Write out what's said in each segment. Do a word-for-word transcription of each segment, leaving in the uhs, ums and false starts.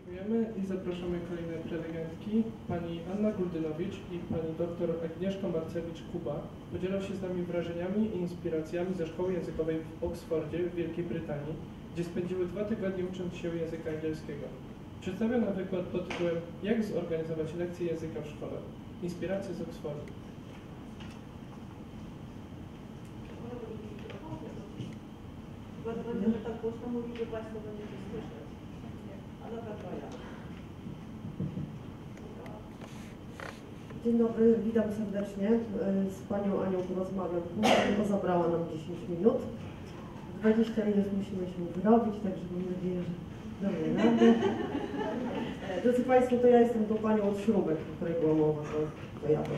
Dziękujemy i zapraszamy kolejne prelegentki. Pani Anna Guldynowicz i pani doktor Agnieszka Marcewicz-Kuba podzielą się z nami wrażeniami i inspiracjami ze szkoły językowej w Oksfordzie w Wielkiej Brytanii, gdzie spędziły dwa tygodnie ucząc się języka angielskiego. Przedstawią nam wykład pod tytułem Jak zorganizować lekcje języka w szkole. Inspiracje z Oksfordu. Będziemy tak głośno mówić, że Państwo będziecie słyszeć. A dobra, to ja. Dzień dobry, witam serdecznie. Z Panią Anią porozmawiam później, bo zabrała nam dziesięć minut. dwadzieścia minut musimy się wyrobić, także mam nadzieję, że damy radę. Drodzy Państwo, to ja jestem tą Panią od śrubek, o której była mowa, to, to ja to.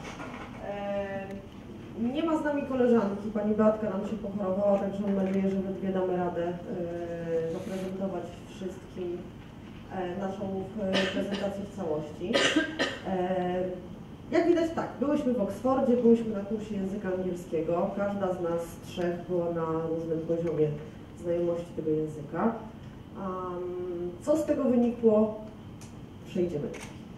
Nie ma z nami koleżanki, pani Beatka nam się pochorowała, także mam nadzieję, że my dwie damy radę e, zaprezentować wszystkim e, naszą e, prezentację w całości. E, jak widać tak, byłyśmy w Oksfordzie, byłyśmy na kursie języka angielskiego, każda z nas trzech była na różnym poziomie znajomości tego języka. Um, co z tego wynikło? Przejdziemy.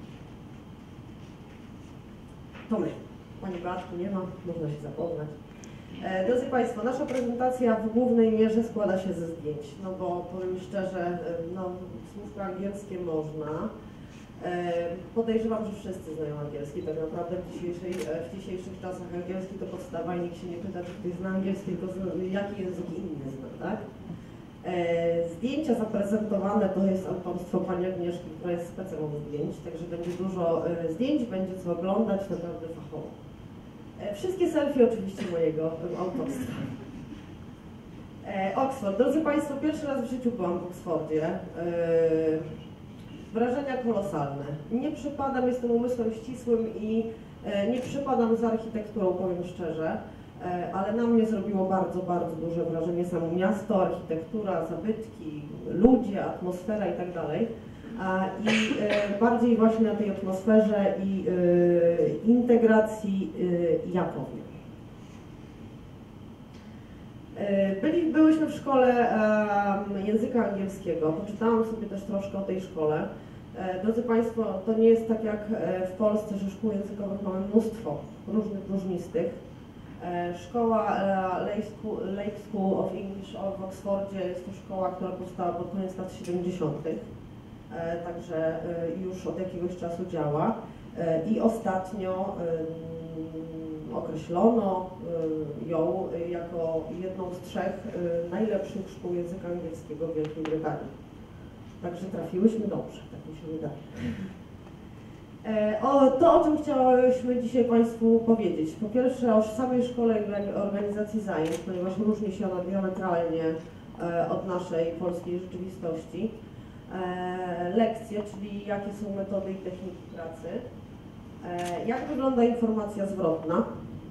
To my. Pani Beatki nie ma, można się zapoznać. E, drodzy Państwo, nasza prezentacja w głównej mierze składa się ze zdjęć, no bo powiem szczerze, no, słówka angielskie można. E, podejrzewam, że wszyscy znają angielski, tak naprawdę w, dzisiejszej, w dzisiejszych czasach angielski to podstawa i nikt się nie pyta, czy ktoś zna angielski, tylko zna, jaki język inny zna, tak? E, zdjęcia zaprezentowane to jest autorstwo pani Agnieszki, która jest specem od zdjęć, także będzie dużo e, zdjęć, będzie co oglądać, naprawdę fachowo. Wszystkie selfie oczywiście mojego autorstwa. E, Oxford. Drodzy Państwo, pierwszy raz w życiu byłam w Oksfordzie. E, wrażenia kolosalne. Nie przypadam, jestem umysłem ścisłym i e, nie przypadam za architekturą, powiem szczerze, e, ale na mnie zrobiło bardzo, bardzo duże wrażenie samo miasto, architektura, zabytki, ludzie, atmosfera i tak dalej. I e, bardziej właśnie na tej atmosferze i e, integracji e, ja powiem. E, byli, byłyśmy w szkole e, języka angielskiego, poczytałam sobie też troszkę o tej szkole. E, drodzy Państwo, to nie jest tak jak w Polsce, że szkół językowych mamy mnóstwo różnych, różnistych. E, szkoła e, Lake, School, Lake School of English w Oksfordzie jest to szkoła, która powstała pod koniec lat siedemdziesiątych. E, także e, już od jakiegoś czasu działa e, i ostatnio e, określono e, ją jako jedną z trzech e, najlepszych szkół języka angielskiego w Wielkiej Brytanii. Także trafiłyśmy dobrze, tak mi się wydaje. E, o, to, o czym chciałyśmy dzisiaj Państwu powiedzieć. Po pierwsze o samej szkole organizacji zajęć, ponieważ różni się ona diametralnie e, od naszej polskiej rzeczywistości. E, lekcje, czyli jakie są metody i techniki pracy, e, jak wygląda informacja zwrotna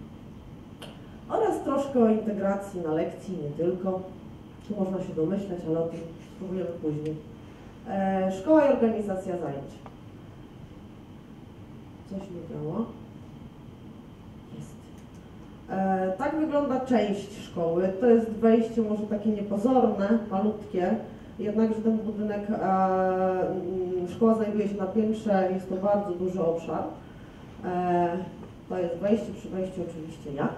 oraz troszkę o integracji na lekcji, nie tylko. Tu można się domyśleć, ale o tym spróbujemy później. E, szkoła i organizacja zajęć. Coś nie działa? Jest. E, tak wygląda część szkoły. To jest wejście może takie niepozorne, malutkie. Jednakże ten budynek, e, szkoła znajduje się na piętrze, jest to bardzo duży obszar. E, to jest wejście, przy wejściu oczywiście ja.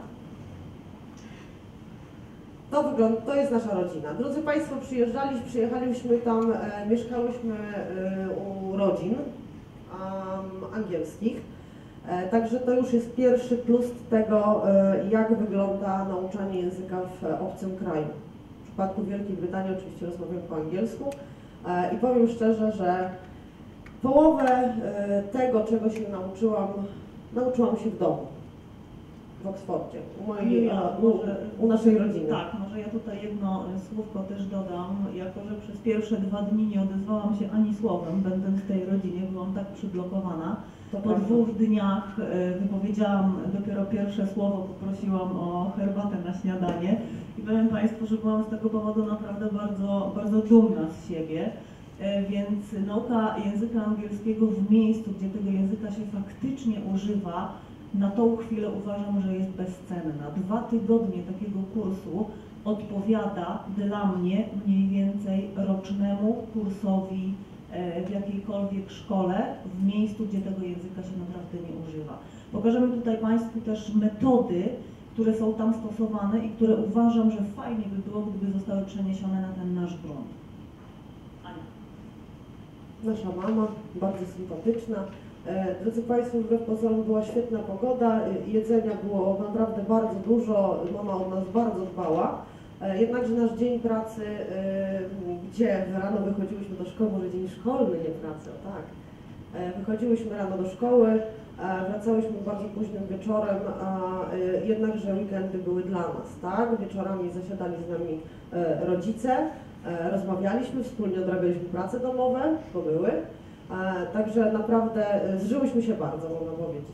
To, wygląda, to jest nasza rodzina. Drodzy Państwo, przyjeżdżaliśmy, przyjechaliśmy tam, e, mieszkałyśmy e, u rodzin um, angielskich. E, także to już jest pierwszy plus tego, e, jak wygląda nauczanie języka w obcym kraju. W przypadku Wielkiej Brytanii oczywiście rozmawiam po angielsku e, i powiem szczerze, że połowę e, tego, czego się nauczyłam, nauczyłam się w domu, w Oksfordzie, u, mojej, ja, u, może, u naszej rodziny. Tak, może ja tutaj jedno słówko też dodam, jako że przez pierwsze dwa dni nie odezwałam się ani słowem, będąc w tej rodzinie, byłam tak przyblokowana. To po prawda. dwóch dniach wypowiedziałam dopiero pierwsze słowo, poprosiłam o herbatę na śniadanie i powiem Państwu, że byłam z tego powodu naprawdę bardzo, bardzo dumna z siebie. Więc nauka języka angielskiego w miejscu, gdzie tego języka się faktycznie używa, na tą chwilę uważam, że jest bezcenna. Dwa tygodnie takiego kursu odpowiada dla mnie mniej więcej rocznemu kursowi w jakiejkolwiek szkole, w miejscu, gdzie tego języka się naprawdę nie używa. Pokażemy tutaj Państwu też metody, które są tam stosowane i które uważam, że fajnie by było, gdyby zostały przeniesione na ten nasz grunt. Ania. Nasza mama, bardzo sympatyczna. E, drodzy Państwo, wbrew pozorom była świetna pogoda, jedzenia było naprawdę bardzo dużo, mama o nas bardzo dbała. E, jednakże nasz dzień pracy, e, gdzie rano wychodziłyśmy do szkoły, może dzień szkolny, nie pracy, o tak. E, wychodziłyśmy rano do szkoły, e, wracałyśmy bardzo późnym wieczorem, a e, jednakże weekendy były dla nas, tak? Wieczorami zasiadali z nami e, rodzice. Rozmawialiśmy, wspólnie odrabialiśmy prace domowe, bo były, także naprawdę zżyłyśmy się bardzo, można powiedzieć.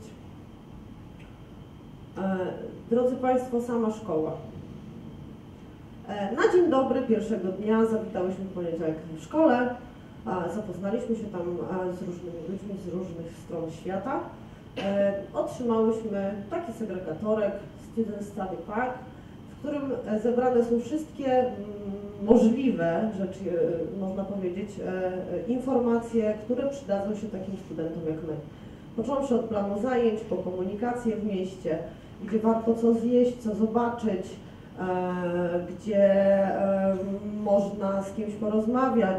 Drodzy Państwo, sama szkoła. Na dzień dobry pierwszego dnia zawitałyśmy w poniedziałek w szkole, zapoznaliśmy się tam z różnymi ludźmi z różnych stron świata. Otrzymałyśmy taki segregatorek Student Study Pack, w którym zebrane są wszystkie możliwe rzeczy, można powiedzieć, informacje, które przydadzą się takim studentom jak my. Począwszy od planu zajęć, po komunikację w mieście, gdzie warto co zjeść, co zobaczyć, gdzie można z kimś porozmawiać,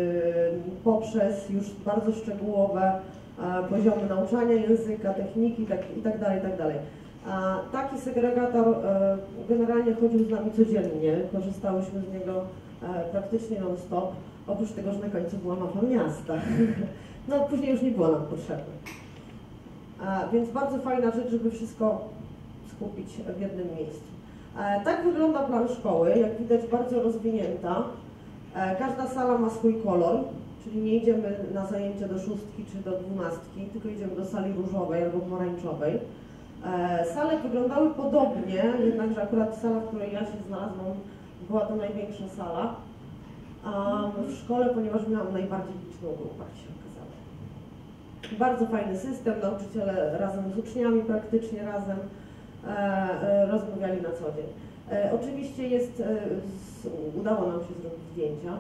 poprzez już bardzo szczegółowe poziomy nauczania języka, techniki itd., itd. A taki segregator e, generalnie chodził z nami codziennie, korzystałyśmy z niego e, praktycznie non-stop, oprócz tego, że na końcu była mapa miasta. No później już nie było nam potrzebne. A, więc bardzo fajna rzecz, żeby wszystko skupić w jednym miejscu. E, tak wygląda plan szkoły, jak widać bardzo rozwinięta. E, każda sala ma swój kolor, czyli nie idziemy na zajęcia do szóstki czy do dwunastki, tylko idziemy do sali różowej albo pomarańczowej. Sale wyglądały podobnie, jednakże akurat sala, w której ja się znalazłam, była to największa sala w szkole, ponieważ miałam najbardziej liczną grupę, jak się okazało. Bardzo fajny system, nauczyciele razem z uczniami, praktycznie razem rozmawiali na co dzień. Oczywiście jest, udało nam się zrobić zdjęcia.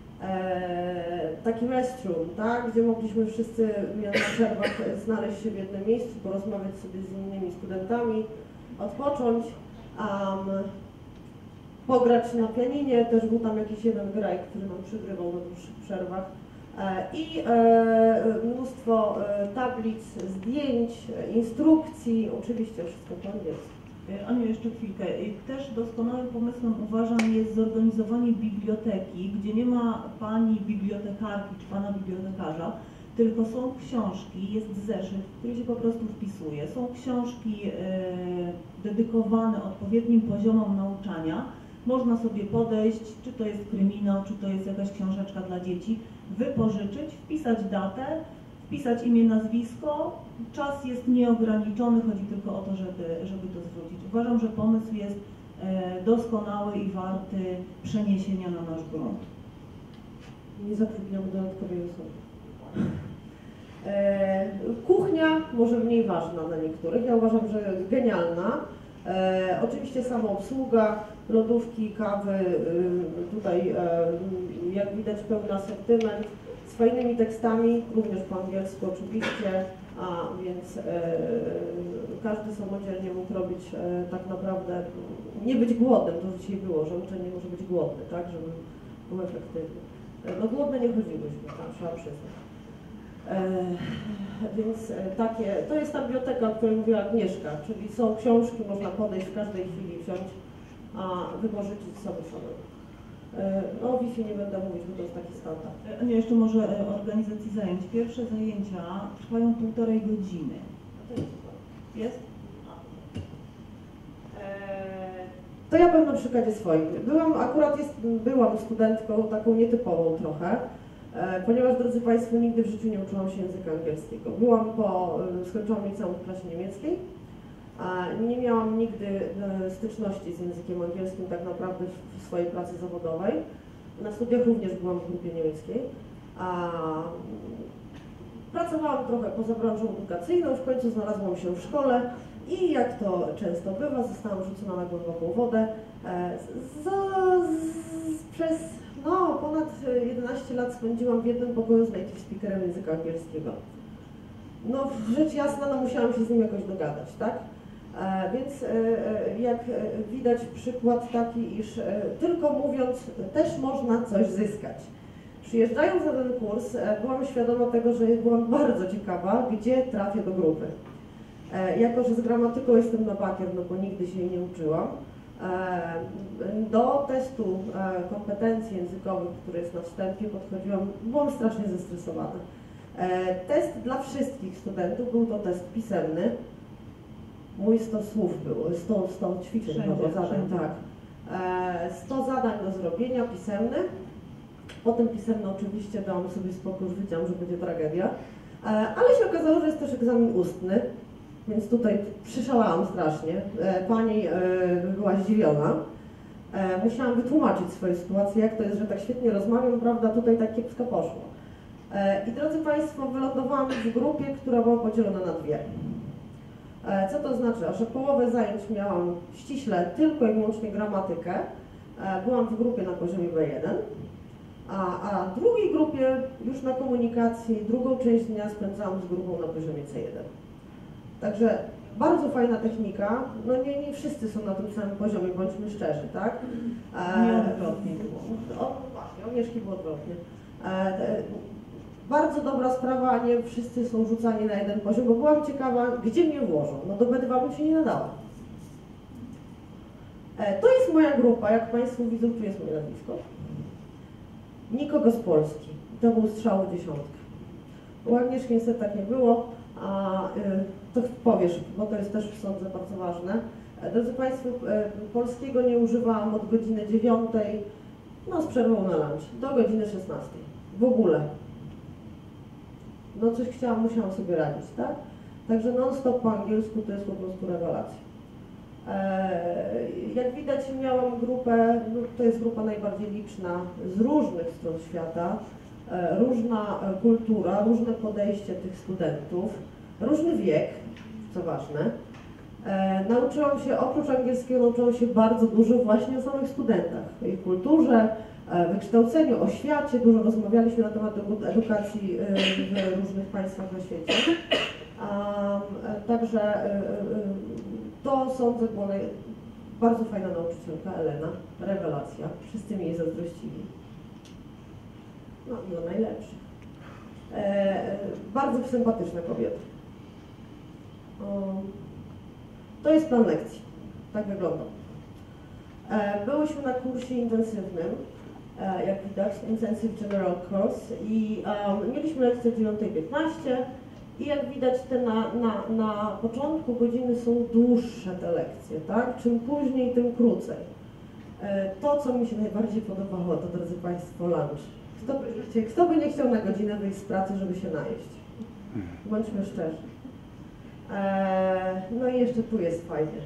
E, taki restroom, tak, gdzie mogliśmy wszyscy na przerwach znaleźć się w jednym miejscu, porozmawiać sobie z innymi studentami, odpocząć, um, pograć na pianinie, też był tam jakiś jeden graj, który nam przygrywał na dłuższych przerwach e, i e, mnóstwo e, tablic, zdjęć, instrukcji, oczywiście wszystko po angielsku. Aniu, jeszcze chwilkę. Też doskonałym pomysłem uważam jest zorganizowanie biblioteki, gdzie nie ma pani bibliotekarki czy pana bibliotekarza, tylko są książki, jest zeszyt, który się po prostu wpisuje. Są książki e, dedykowane odpowiednim poziomom nauczania. Można sobie podejść, czy to jest kryminał, czy to jest jakaś książeczka dla dzieci, wypożyczyć, wpisać datę, wpisać imię, nazwisko. Czas jest nieograniczony, chodzi tylko o to, żeby, żeby to zwrócić. Uważam, że pomysł jest e, doskonały i warty przeniesienia na nasz grunt. Nie zatrudniamy dodatkowej osoby. E, kuchnia może mniej ważna dla niektórych, ja uważam, że genialna. E, oczywiście samoobsługa, lodówki, kawy, e, tutaj e, jak widać pełny asortyment z fajnymi tekstami, również po angielsku oczywiście, a więc e, każdy samodzielnie mógł robić e, tak naprawdę, nie być głodnym, to dzisiaj było, że uczeń nie może być głodny, tak, żeby był efektywny. E, no głodne nie chodziłyśmy, tam trzeba przyznać. E, więc e, takie, to jest ta biblioteka, o której mówiła Agnieszka, czyli są książki, można podejść w każdej chwili, wziąć, a wypożyczyć sobie samemu. E, no o Wi-Fi nie będę mówić, bo to jest taki standard. Nie, jeszcze może e, organizacji zajęć. Pierwsze zajęcia trwają półtorej godziny. Jest? To ja powiem na przykładzie swoim. Byłam, akurat jest, byłam studentką taką nietypową trochę, e, ponieważ, drodzy Państwo, nigdy w życiu nie uczyłam się języka angielskiego. Byłam po, skończyłam liceum w klasie niemieckiej, a nie miałam nigdy e, styczności z językiem angielskim tak naprawdę w, w swojej pracy zawodowej. Na studiach również byłam w grupie niemieckiej. A, pracowałam trochę poza branżą edukacyjną, w końcu znalazłam się w szkole i jak to często bywa, zostałam rzucona na głęboką wodę e, z, z, przez no, ponad jedenaście lat spędziłam w jednym pokoju z native speakerem języka angielskiego. No, rzecz jasna, no musiałam się z nim jakoś dogadać, tak? E, więc e, jak widać przykład taki, iż e, tylko mówiąc też można coś zyskać. Przyjeżdżając na ten kurs e, byłam świadoma tego, że byłam bardzo ciekawa, gdzie trafię do grupy. E, jako, że z gramatyką jestem na bakier, no bo nigdy się jej nie uczyłam, e, do testu e, kompetencji językowych, który jest na wstępie, podchodziłam, byłam strasznie zestresowana. E, test dla wszystkich studentów był to test pisemny. Mój sto słów było, sto, sto ćwiczeń było zadań, tak. E, sto zadań do zrobienia, pisemnych. Potem pisemne oczywiście dałam sobie spokój, już wiedziałam, że będzie tragedia. E, ale się okazało, że jest też egzamin ustny, więc tutaj przyszalałam strasznie. E, pani e, była zdziwiona. E, musiałam wytłumaczyć swoje sytuacje, jak to jest, że tak świetnie rozmawiam, prawda, tutaj tak kiepsko poszło. E, I drodzy Państwo, wylądowałam w grupie, która była podzielona na dwie. Co to znaczy? Że połowę zajęć miałam ściśle tylko i wyłącznie gramatykę. Byłam w grupie na poziomie B jeden, a, a w drugiej grupie już na komunikacji, drugą część dnia spędzałam z grupą na poziomie C jeden. Także bardzo fajna technika. No nie, nie wszyscy są na tym samym poziomie, bądźmy szczerzy, tak? Nie odwrotnie było. O, właśnie, o Mieszki było odwrotnie. Bardzo dobra sprawa, a nie wszyscy są rzucani na jeden poziom, bo byłam ciekawa, gdzie mnie włożą. No do B dwa bym się nie nadała. E, to jest moja grupa, jak Państwo widzą, tu jest moje nazwisko. Nikogo z Polski. To był strzał w dziesiątkę. U Agnieszki niestety tak nie było, a y, to powiesz, bo to jest też, sądzę, bardzo ważne. E, drodzy Państwo, e, polskiego nie używałam od godziny dziewiątej, no z przerwą na lunch, do godziny szesnastej. W ogóle. No coś chciałam, musiałam sobie radzić, tak? Także non-stop po angielsku to jest po prostu rewelacja. Eee, jak widać miałam grupę, no, to jest grupa najbardziej liczna z różnych stron świata, e, różna kultura, różne podejście tych studentów, różny wiek, co ważne. E, nauczyłam się, oprócz angielskiego, nauczyłam się bardzo dużo właśnie o samych studentach, o ich kulturze, wykształceniu, o świecie, dużo rozmawialiśmy na temat edukacji w różnych państwach na świecie. Um, także to sądzę była naj... bardzo fajna nauczycielka, Elena, rewelacja, wszyscy mi jej zazdrościli. No i o najlepszy. E, bardzo sympatyczna kobieta. Um, to jest plan lekcji, tak wygląda. E, byłyśmy na kursie intensywnym, jak widać, Intensive General Course i um, mieliśmy lekcję o dziewiątej piętnaście i jak widać te na, na, na początku godziny są dłuższe te lekcje, tak? Czym później, tym krócej. E, to, co mi się najbardziej podobało, to, drodzy Państwo, lunch. Kto by, kto by nie chciał na godzinę wyjść z pracy, żeby się najeść? Bądźmy szczerzy. E, no i jeszcze tu jest fajnie.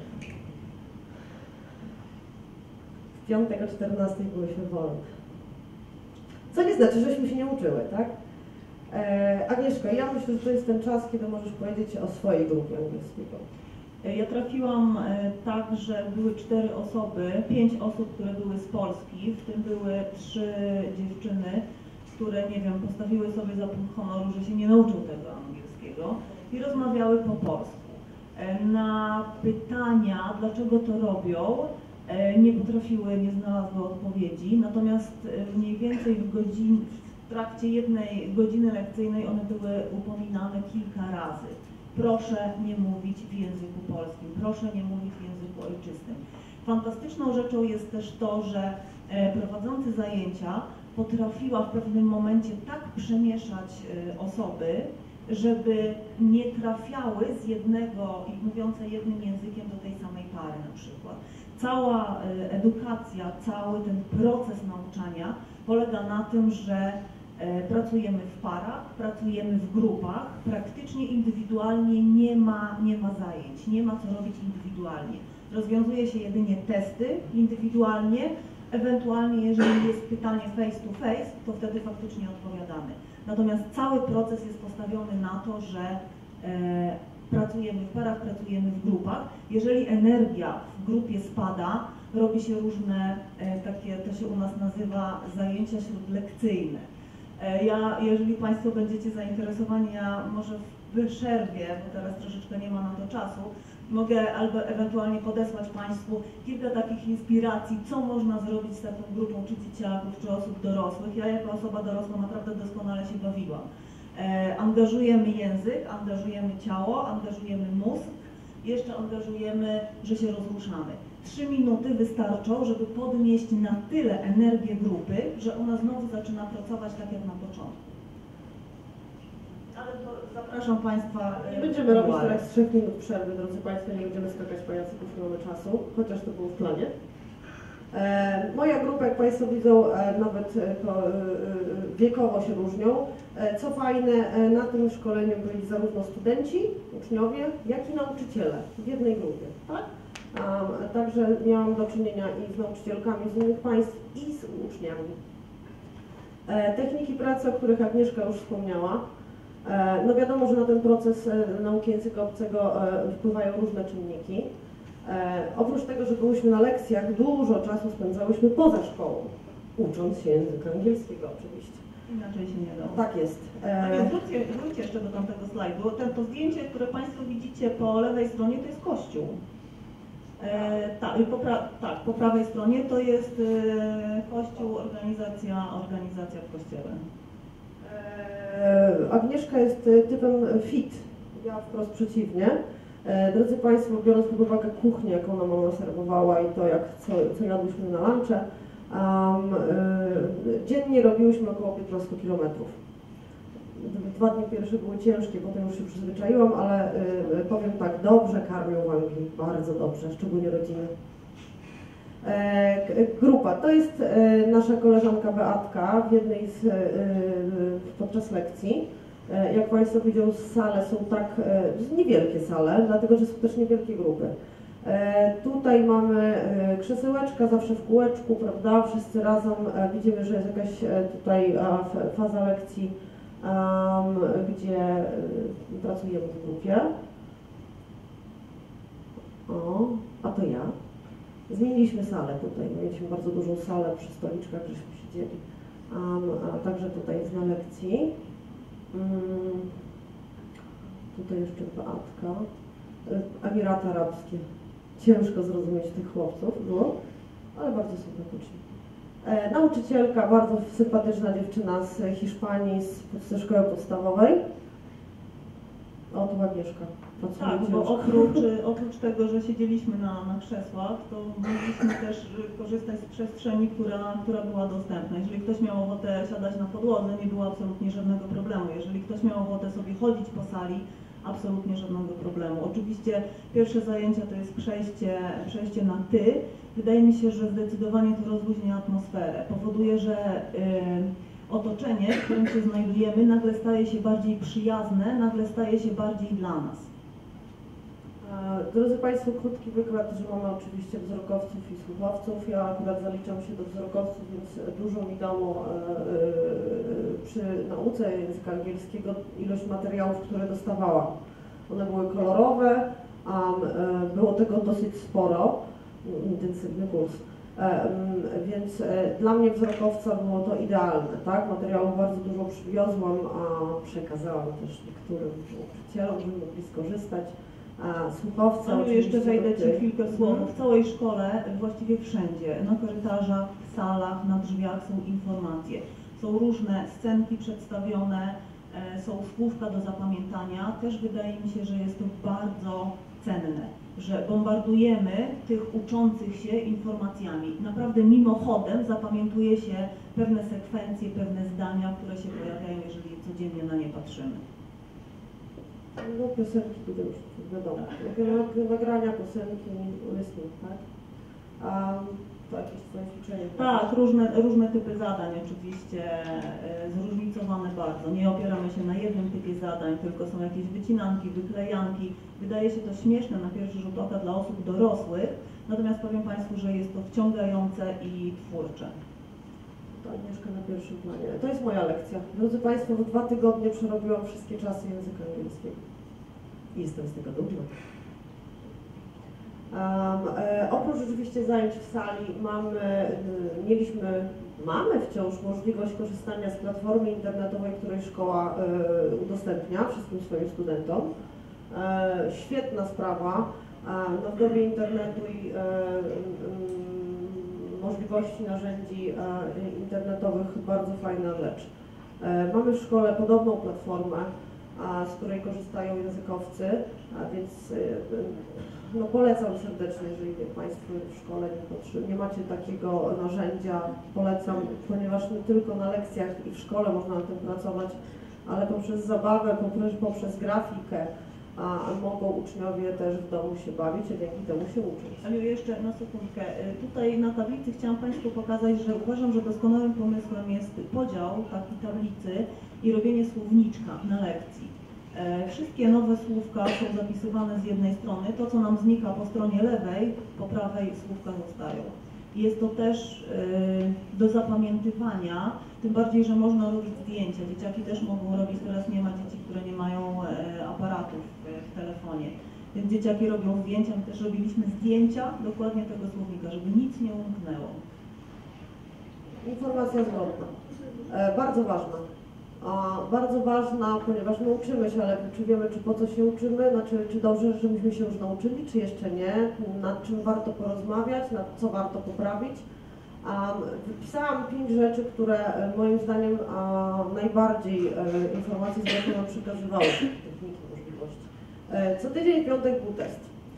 W piątek o czternastej byłyśmy wolne. Co nie znaczy, żeśmy się nie uczyły, tak? E, Agnieszko, ja myślę, że to jest ten czas, kiedy możesz powiedzieć o swojej grupie angielskiego. Ja trafiłam tak, że były cztery osoby, pięć osób, które były z Polski, w tym były trzy dziewczyny, które, nie wiem, postawiły sobie za punkt honoru, że się nie nauczą tego angielskiego i rozmawiały po polsku. Na pytania, dlaczego to robią, nie potrafiły, nie znalazły odpowiedzi, natomiast mniej więcej w, godzin, w trakcie jednej godziny lekcyjnej one były upominane kilka razy. Proszę nie mówić w języku polskim, proszę nie mówić w języku ojczystym. Fantastyczną rzeczą jest też to, że prowadzący zajęcia potrafiła w pewnym momencie tak przemieszać osoby, żeby nie trafiały z jednego i mówiące jednym językiem do tej samej pary na przykład. Cała edukacja, cały ten proces nauczania polega na tym, że pracujemy w parach, pracujemy w grupach, praktycznie indywidualnie nie ma, nie ma zajęć, nie ma co robić indywidualnie. Rozwiązuje się jedynie testy indywidualnie, ewentualnie jeżeli jest pytanie face to face, to wtedy faktycznie odpowiadamy. Natomiast cały proces jest postawiony na to, że e, pracujemy w parach, pracujemy w grupach. Jeżeli energia w grupie spada, robi się różne e, takie, to się u nas nazywa zajęcia śródlekcyjne. E, ja, jeżeli Państwo będziecie zainteresowani, ja może w przerwie, bo teraz troszeczkę nie ma na to czasu, mogę albo ewentualnie podesłać Państwu kilka takich inspiracji, co można zrobić z taką grupą czy dzieciaków, czy osób dorosłych. Ja jako osoba dorosła naprawdę doskonale się bawiłam. E, angażujemy język, angażujemy ciało, angażujemy mózg, jeszcze angażujemy, że się rozruszamy. Trzy minuty wystarczą, żeby podnieść na tyle energię grupy, że ona znowu zaczyna pracować tak jak na początku. Ale to zapraszam Państwa. Nie będziemy robić teraz trzech minut przerwy, drodzy Państwo, nie będziemy skakać pajacyków, nie mamy czasu, chociaż to było w planie. E, moja grupa, jak Państwo widzą, e, nawet e, to, e, wiekowo się różnią. E, co fajne, e, na tym szkoleniu byli zarówno studenci, uczniowie, jak i nauczyciele w jednej grupie. Tak? Um, także miałam do czynienia i z nauczycielkami z innych państw, i z uczniami. E, techniki pracy, o których Agnieszka już wspomniała. E, no wiadomo, że na ten proces e, nauki języka obcego e, wpływają różne czynniki. E, oprócz tego, że byłyśmy na lekcjach, dużo czasu spędzałyśmy poza szkołą, ucząc się języka angielskiego oczywiście. Inaczej się nie da. Tak jest. E, A więc wróćcie, wróćcie jeszcze do tamtego slajdu. Ten, to zdjęcie, które Państwo widzicie po lewej stronie, to jest kościół. E, tak, po pra, tak, po prawej stronie to jest e, kościół, organizacja, organizacja w kościele. e, Agnieszka jest e, typem fit, ja wprost przeciwnie. E, drodzy Państwo, biorąc pod uwagę kuchnię, jaką nam ona serwowała i to, jak, co, co jadłyśmy na lunche, um, e, dziennie robiłyśmy około piętnaście kilometrów. Dwa dni pierwsze były ciężkie, potem już się przyzwyczaiłam, ale y, powiem tak, dobrze karmią w Anglii, bardzo dobrze, szczególnie rodziny. E, grupa, to jest e, nasza koleżanka Beatka w jednej z, e, podczas lekcji. E, jak Państwo widzą, sale są tak, e, niewielkie sale, dlatego że są też niewielkie grupy. E, tutaj mamy e, krzesełeczka, zawsze w kółeczku, prawda, wszyscy razem, e, widzimy, że jest jakaś e, tutaj a, faza lekcji, Um, gdzie y, pracujemy w grupie. O, a to ja. Zmieniliśmy salę tutaj. Mieliśmy bardzo dużą salę przy stoliczkach, żeśmy siedzieli. Um, a także tutaj jest na lekcji. Um, tutaj jeszcze Beatka. Y, Emiraty Arabskie. Ciężko zrozumieć tych chłopców było, ale bardzo sympatyczni. E, nauczycielka, bardzo sympatyczna dziewczyna z Hiszpanii, z, ze szkoły podstawowej. O, tu Agnieszka. Tak, bo oprócz, oprócz tego, że siedzieliśmy na, na krzesłach, to mogliśmy też korzystać z przestrzeni, która, która była dostępna. Jeżeli ktoś miał ochotę siadać na podłodze, nie było absolutnie żadnego problemu. Jeżeli ktoś miał ochotę sobie chodzić po sali, absolutnie żadnego problemu. Oczywiście pierwsze zajęcia to jest przejście, przejście na ty. Wydaje mi się, że zdecydowanie to rozluźnia atmosferę. Powoduje, że y, otoczenie, w którym się znajdujemy, nagle staje się bardziej przyjazne, nagle staje się bardziej dla nas. Drodzy Państwo, krótki wykład, że mamy oczywiście wzrokowców i słuchowców. Ja akurat zaliczam się do wzrokowców, więc dużo mi dało przy nauce języka angielskiego ilość materiałów, które dostawałam. One były kolorowe, było tego dosyć sporo, intensywny kurs. Więc dla mnie wzrokowca było to idealne, tak? Materiałów bardzo dużo przywiozłam, a przekazałam też niektórym nauczycielom, żeby mogli skorzystać. A słuchowca Aniu, jeszcze wejdę Ci ty. chwilkę w słowo. W całej szkole, właściwie wszędzie, na korytarzach, w salach, na drzwiach są informacje. Są różne scenki przedstawione, e, są słówka do zapamiętania. Też wydaje mi się, że jest to bardzo cenne, że bombardujemy tych uczących się informacjami. Naprawdę mimochodem zapamiętuje się pewne sekwencje, pewne zdania, które się pojawiają, jeżeli codziennie na nie patrzymy. No piosenki to już wiadomo. Nagrania, piosenki, listening, tak? A to jakieś twoje ćwiczenie? Tak, różne, różne typy zadań oczywiście, zróżnicowane bardzo. Nie opieramy się na jednym typie zadań, tylko są jakieś wycinanki, wyklejanki. Wydaje się to śmieszne na pierwszy rzut oka dla osób dorosłych, natomiast powiem Państwu, że jest to wciągające i twórcze. To Agnieszka na pierwszym planie. To jest moja lekcja. Drodzy Państwo, w dwa tygodnie przerobiłam wszystkie czasy języka angielskiego. i jestem z tego dumna. Um, e, oprócz oczywiście zajęć w sali mamy, y, mieliśmy, mamy wciąż możliwość korzystania z platformy internetowej, której szkoła y, udostępnia wszystkim swoim studentom. E, świetna sprawa, e, no w dobie internetu i e, y, możliwości narzędzi e, internetowych bardzo fajna rzecz. E, mamy w szkole podobną platformę, a, z której korzystają językowcy, a więc y, y, no polecam serdecznie, jeżeli Państwo w szkole nie, potrze- nie macie takiego narzędzia, polecam, ponieważ nie tylko na lekcjach i w szkole można na tym pracować, ale poprzez zabawę, poprzez, poprzez grafikę a, mogą uczniowie też w domu się bawić, a dzięki temu się uczyć. Ale jeszcze na sekundkę. Tutaj na tablicy chciałam Państwu pokazać, że uważam, że doskonałym pomysłem jest podział takiej tablicy i robienie słowniczka na lekcji. Wszystkie nowe słówka są zapisywane z jednej strony, to co nam znika po stronie lewej, po prawej słówka zostają. Jest to też do zapamiętywania, tym bardziej, że można robić zdjęcia. Dzieciaki też mogą robić, teraz nie ma dzieci, które nie mają aparatów w telefonie. Więc dzieciaki robią zdjęcia, my też robiliśmy zdjęcia dokładnie tego słownika, żeby nic nie umknęło. Informacja zwrotna. E, bardzo ważna. A, bardzo ważna, ponieważ my uczymy się, ale czy wiemy, czy po co się uczymy, znaczy, czy dobrze, żebyśmy się już nauczyli, czy jeszcze nie, nad czym warto porozmawiać, nad co warto poprawić. Um, wypisałam pięć rzeczy, które moim zdaniem a, najbardziej e, informacji zwrotnej nam przekazywały techniki, możliwości. E, co tydzień w piątek był test.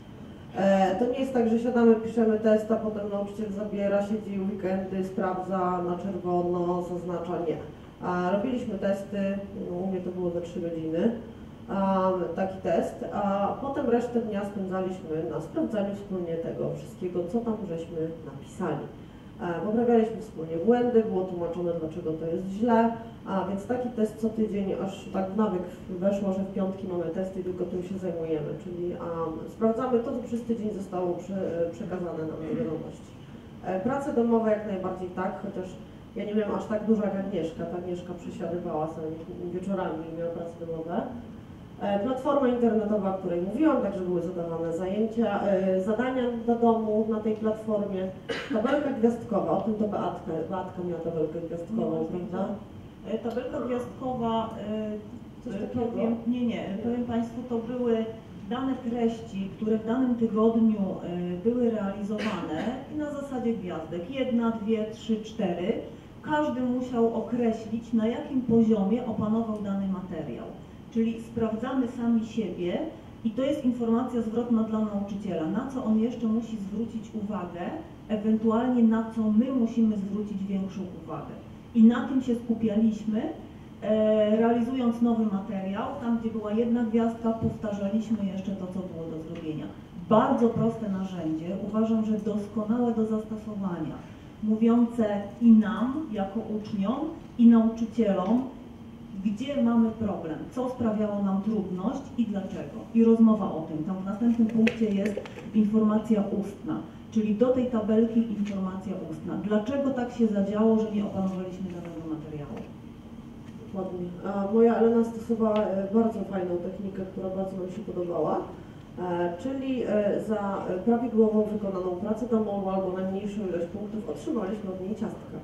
E, to nie jest tak, że siadamy, piszemy test, a potem nauczyciel zabiera, siedzi w weekendy, sprawdza na czerwono, zaznacza nie. A, robiliśmy testy, no, u mnie to było za trzy godziny, a, taki test, a potem resztę dnia spędzaliśmy na sprawdzaniu wspólnie tego wszystkiego, co tam żeśmy napisali. A, poprawialiśmy wspólnie błędy, było tłumaczone, dlaczego to jest źle, a więc taki test co tydzień, aż tak w nawyk weszło, że w piątki mamy testy i tylko tym się zajmujemy, czyli a, sprawdzamy to, co przez tydzień zostało prze, przekazane nam do wiadomości. E, prace domowe jak najbardziej tak, chociaż ja nie miałam aż tak dużo jak Agnieszka, ta Agnieszka przesiadywała sobie wieczorami i miała prace domowe. E, platforma internetowa, o której mówiłam, także były zadawane zajęcia, e, zadania do domu na tej platformie. Tabelka gwiazdkowa, o tym to Beatka, Beatka miała tabelkę gwiazdkową, No, prawda? E, Tabelka gwiazdkowa, Coś e, takiego? powiem, nie, nie, powiem Państwu, to były dane treści, które w danym tygodniu e, były realizowane i na zasadzie gwiazdek, jedna, dwie, trzy, cztery. Każdy musiał określić, na jakim poziomie opanował dany materiał. Czyli sprawdzamy sami siebie i to jest informacja zwrotna dla nauczyciela, na co on jeszcze musi zwrócić uwagę, ewentualnie na co my musimy zwrócić większą uwagę. I na tym się skupialiśmy, e, realizując nowy materiał, tam gdzie była jedna gwiazdka, powtarzaliśmy jeszcze to, co było do zrobienia. Bardzo proste narzędzie, uważam, że doskonałe do zastosowania, mówiące i nam, jako uczniom, i nauczycielom, gdzie mamy problem, co sprawiało nam trudność i dlaczego. I rozmowa o tym. Tam w następnym punkcie jest informacja ustna, czyli do tej tabelki informacja ustna. Dlaczego tak się zadziało, że nie opanowaliśmy danego materiału? Ładnie. A moja Elena stosowała e, bardzo fajną technikę, która bardzo nam się podobała, e, czyli e, za prawidłową wykonaną pracę domową albo najmniejszą ilość punktów otrzymaliśmy od niej ciastka.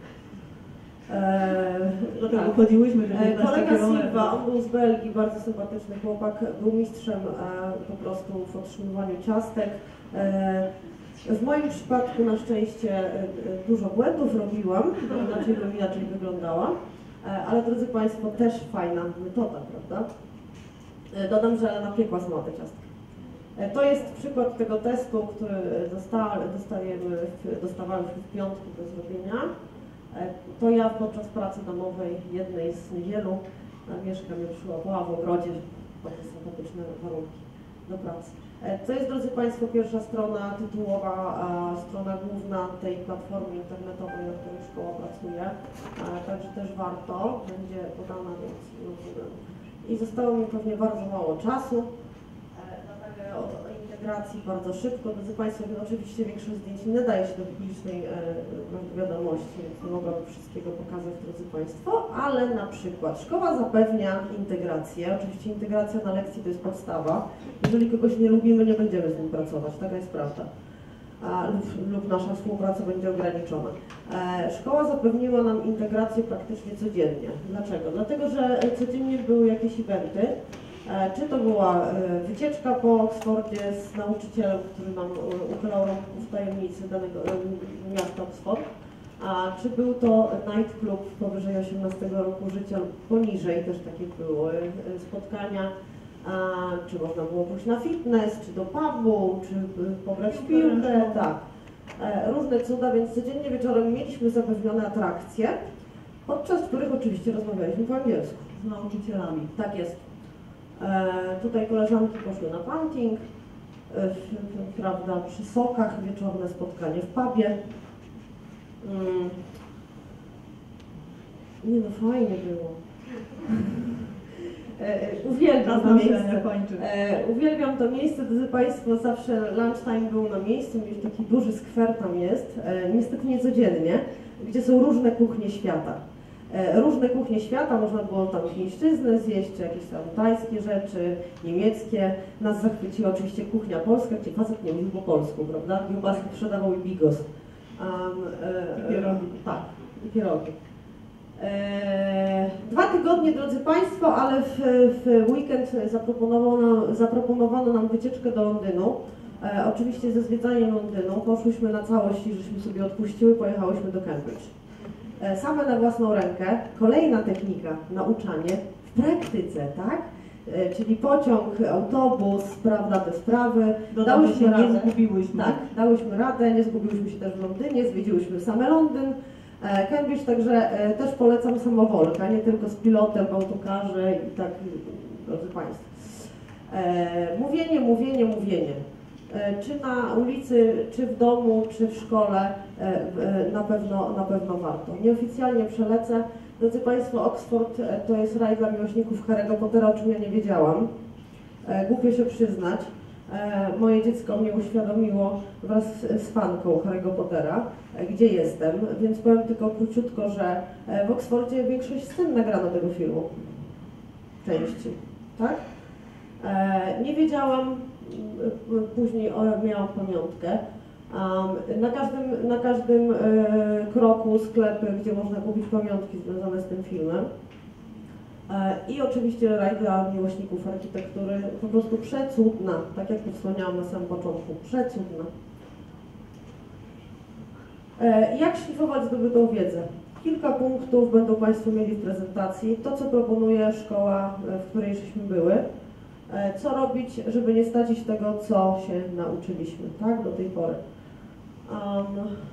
E, Dlatego tak. chodziłyśmy do E, piętnaście Kolega kilometrów. Silva, on był z Belgii, bardzo sympatyczny chłopak, był mistrzem e, po prostu w otrzymywaniu ciastek. E, w moim przypadku na szczęście e, dużo błędów robiłam, bo inaczej bym inaczej wyglądała. Ale drodzy Państwo, też fajna metoda, prawda? Dodam, że Elena piekła sama te ciastka. To jest przykład tego testu, który dosta, dostajemy, dostawałem w piątku do zrobienia. To ja podczas pracy domowej, jednej z niewielu, Agnieszka mnie przyłapała w ogrodzie, takie sympatyczne warunki do pracy. To jest, drodzy Państwo, pierwsza strona tytułowa, strona główna tej platformy internetowej, na której szkoła pracuje, także też warto, będzie podana, więc nie ma problemu. I zostało mi pewnie bardzo mało czasu, dlatego od integracji bardzo szybko. Drodzy Państwo, oczywiście większość zdjęć nie nadaje się do publicznej e, wiadomości, więc nie mogłabym wszystkiego pokazać, drodzy Państwo, ale na przykład szkoła zapewnia integrację. Oczywiście integracja na lekcji to jest podstawa. Jeżeli kogoś nie lubimy, nie będziemy z nim pracować, taka jest prawda. A, lub, lub nasza współpraca będzie ograniczona. E, szkoła zapewniła nam integrację praktycznie codziennie. Dlaczego? Dlatego, że codziennie były jakieś eventy. E, czy to była e, wycieczka po Oksfordzie z nauczycielem, który nam e, uchylał w tajemnicy danego e, miasta Oxford, a czy był to nightclub powyżej osiemnastego roku życia lub poniżej, też takie były e, spotkania. A, czy można było pójść na fitness, czy do pubu, czy pograć w piłkę, tak. E, różne cuda, więc codziennie wieczorem mieliśmy zapewnione atrakcje, podczas których oczywiście rozmawialiśmy po angielsku. Z nauczycielami. Tak jest. E, tutaj koleżanki poszły na punting, e, prawda, przy sokach, wieczorne spotkanie w pubie. Mm. Nie no, fajnie było. E, uwielbiam to miejsce. E, uwielbiam to miejsce, drodzy Państwo, zawsze lunchtime był na miejscu, gdzieś taki duży skwer tam jest, e, niestety nie codziennie, gdzie są różne kuchnie świata. E, różne kuchnie świata, można było tam chińszczyznę zjeść, czy jakieś tam tajskie rzeczy, niemieckie. Nas zachwyciła oczywiście kuchnia polska, gdzie facet nie mówił po polsku, prawda? Kiełbaski sprzedawał i bigos. Um, e, I pierogi. Tak, i pierogi. Eee, dwa tygodnie, drodzy Państwo, ale w, w weekend zaproponowano, zaproponowano nam wycieczkę do Londynu. E, oczywiście ze zwiedzaniem Londynu poszłyśmy na całość i żeśmy sobie odpuściły, pojechałyśmy do Cambridge. E, same na własną rękę, kolejna technika, nauczanie w praktyce, tak? E, czyli pociąg, autobus, prawda, te sprawy. Dałyśmy radę. Nie zgubiłyśmy. Tak, dałyśmy radę, nie zgubiłyśmy się też w Londynie, zwiedziłyśmy same Londyn. Cambridge, także też polecam samowolka, nie tylko z pilotem, autokarze i tak, drodzy Państwo. Mówienie, mówienie, mówienie. Czy na ulicy, czy w domu, czy w szkole, na pewno, na pewno warto. Nieoficjalnie przelecę. Drodzy Państwo, Oxford to jest raj dla miłośników Harry'ego Pottera, o czym ja nie wiedziałam. Głupio się przyznać. Moje dziecko mnie uświadomiło wraz z fanką Harry'ego Pottera, gdzie jestem, więc powiem tylko króciutko, że w Oksfordzie większość scen nagrano tego filmu. Części, tak? Nie wiedziałam, później miałam pamiątkę. Na każdym, na każdym kroku sklepy, gdzie można kupić pamiątki związane z tym filmem. I oczywiście raj dla miłośników architektury, po prostu przecudna, tak jak wspomniałam na samym początku, przecudna. Jak szlifować zdobytą wiedzę? Kilka punktów będą Państwo mieli w prezentacji. To, co proponuje szkoła, w której żeśmy były. Co robić, żeby nie stracić tego, co się nauczyliśmy, tak, do tej pory. Um,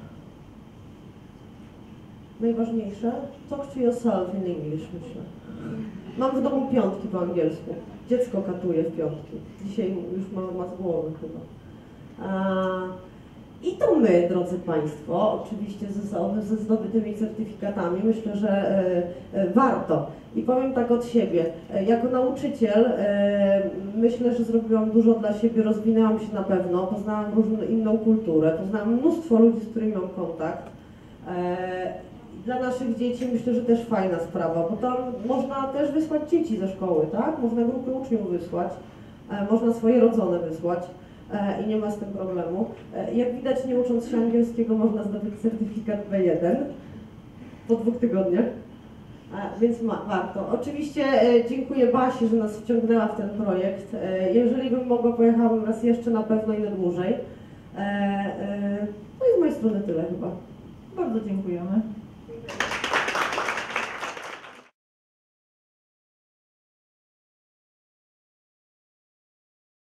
najważniejsze, talk to yourself in English, myślę. Mam w domu piątki po angielsku. Dziecko katuje w piątki. Dzisiaj już ma, ma z głowy chyba. A, I to my, drodzy Państwo, oczywiście ze, ze zdobytymi certyfikatami, myślę, że e, e, warto. I powiem tak od siebie, e, jako nauczyciel e, myślę, że zrobiłam dużo dla siebie, rozwinęłam się na pewno, poznałam różną inną kulturę, poznałam mnóstwo ludzi, z którymi mam kontakt. E, Dla naszych dzieci myślę, że też fajna sprawa, bo tam można też wysłać dzieci ze szkoły, tak? Można grupy uczniów wysłać, e, można swoje rodzone wysłać e, i nie ma z tym problemu. E, jak widać, nie ucząc się angielskiego, można zdobyć certyfikat B jeden po dwóch tygodniach, e, więc ma, warto. Oczywiście e, dziękuję Basi, że nas wciągnęła w ten projekt. E, jeżeli bym mogła, pojechałabym raz jeszcze na pewno i na dłużej. E, e, no i z mojej strony tyle chyba. Bardzo dziękujemy.